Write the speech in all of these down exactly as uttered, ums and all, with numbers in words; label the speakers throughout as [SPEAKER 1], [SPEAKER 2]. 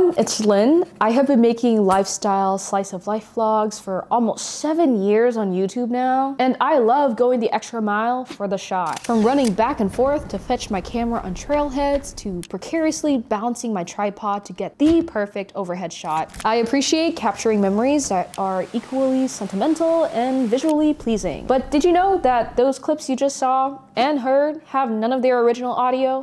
[SPEAKER 1] everyone, it's Lynn. I have been making lifestyle slice of life vlogs for almost seven years on YouTube now, and I love going the extra mile for the shot. From running back and forth to fetch my camera on trailheads to precariously balancing my tripod to get the perfect overhead shot. I appreciate capturing memories that are equally sentimental and visually pleasing. But did you know that those clips you just saw and heard have none of their original audio?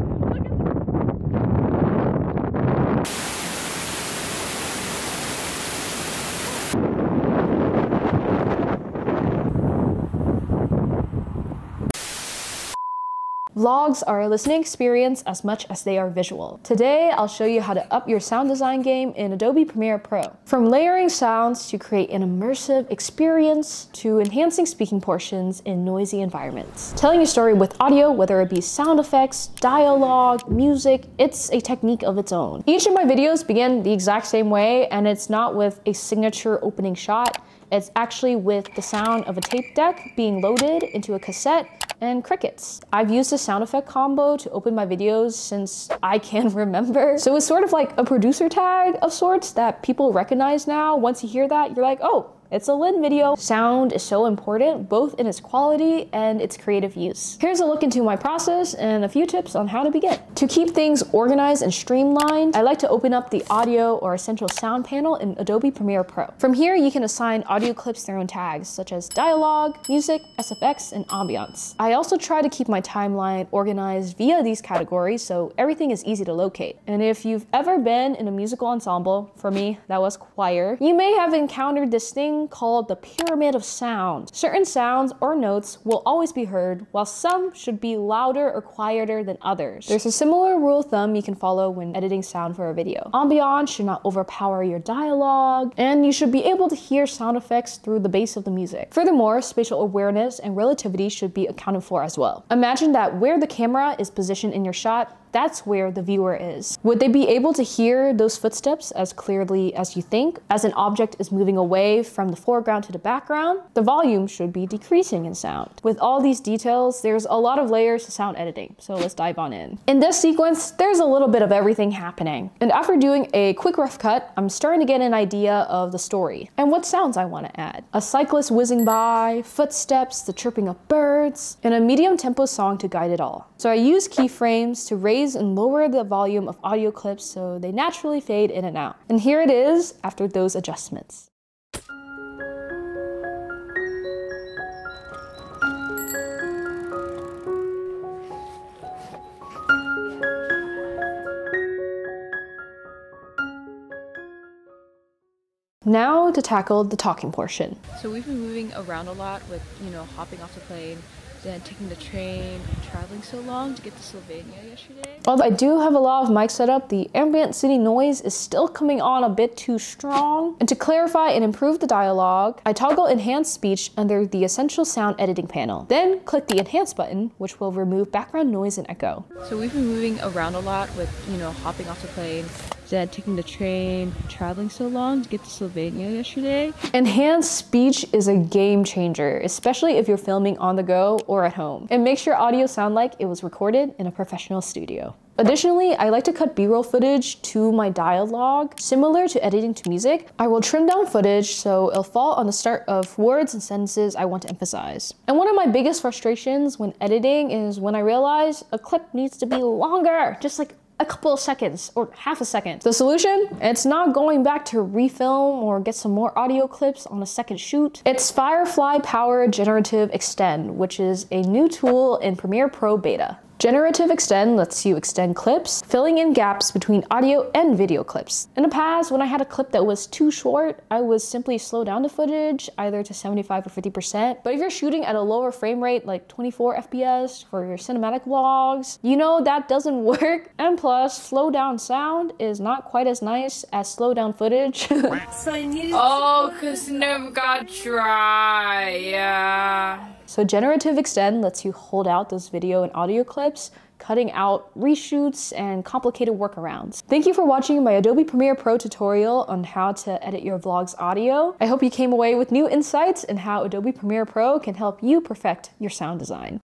[SPEAKER 1] Vlogs are a listening experience as much as they are visual. Today, I'll show you how to up your sound design game in Adobe Premiere Pro. From layering sounds to create an immersive experience to enhancing speaking portions in noisy environments. Telling your story with audio, whether it be sound effects, dialogue, music, it's a technique of its own. Each of my videos begin the exact same way, and it's not with a signature opening shot. It's actually with the sound of a tape deck being loaded into a cassette and crickets. I've used the sound effect combo to open my videos since I can remember. So it's sort of like a producer tag of sorts that people recognize now. Once you hear that, you're like, oh, it's a Lynn video. Sound is so important, both in its quality and its creative use. Here's a look into my process and a few tips on how to begin. To keep things organized and streamlined, I like to open up the audio or essential sound panel in Adobe Premiere Pro. From here, you can assign audio clips their own tags, such as dialogue, music, S F X, and ambience. I also try to keep my timeline organized via these categories so everything is easy to locate. And if you've ever been in a musical ensemble, for me, that was choir, you may have encountered this thing called the pyramid of sound. Certain sounds or notes will always be heard, while some should be louder or quieter than others. There's a similar rule of thumb you can follow when editing sound for a video. Ambiance should not overpower your dialogue, and you should be able to hear sound effects through the bass of the music. Furthermore, spatial awareness and relativity should be accounted for as well. Imagine that where the camera is positioned in your shot, that's where the viewer is. Would they be able to hear those footsteps as clearly as you think? As an object is moving away from the foreground to the background, the volume should be decreasing in sound. With all these details, there's a lot of layers to sound editing, so let's dive on in. In this sequence, there's a little bit of everything happening. And after doing a quick rough cut, I'm starting to get an idea of the story and what sounds I want to add. A cyclist whizzing by, footsteps, the chirping of birds, and a medium tempo song to guide it all. So I use keyframes to raise and lower the volume of audio clips so they naturally fade in and out. And here it is after those adjustments. Now to tackle the talking portion.
[SPEAKER 2] So we've been moving around a lot with, you know, hopping off the plane, then taking the train, and traveling so long to get to Slovenia yesterday.
[SPEAKER 1] Although I do have a lot of mics set up, the ambient city noise is still coming on a bit too strong. And to clarify and improve the dialogue, I toggle enhanced speech under the essential sound editing panel. Then click the enhance button, which will remove background noise and echo.
[SPEAKER 2] So we've been moving around a lot with, you know, hopping off the plane, then taking the train, traveling so long to get to Slovenia yesterday.
[SPEAKER 1] Enhanced speech is a game changer, especially if you're filming on the go or at home. It makes your audio sound like it was recorded in a professional studio. Additionally, I like to cut B-roll footage to my dialogue. Similar to editing to music, I will trim down footage so it'll fall on the start of words and sentences I want to emphasize. And one of my biggest frustrations when editing is when I realize a clip needs to be longer, just like a couple of seconds or half a second. The solution? It's not going back to refilm or get some more audio clips on a second shoot. It's Firefly-powered Generative Extend, which is a new tool in Premiere Pro Beta. Generative Extend lets you extend clips, filling in gaps between audio and video clips. In the past, when I had a clip that was too short, I would simply slow down the footage, either to seventy-five or fifty percent. But if you're shooting at a lower frame rate, like twenty-four F P S for your cinematic vlogs, you know that doesn't work. And plus, slow down sound is not quite as nice as slow down footage.
[SPEAKER 2] Oh, cause never got dry, yeah.
[SPEAKER 1] So Generative Extend lets you hold out those video and audio clips, cutting out reshoots and complicated workarounds. Thank you for watching my Adobe Premiere Pro tutorial on how to edit your vlog's audio. I hope you came away with new insights in how Adobe Premiere Pro can help you perfect your sound design.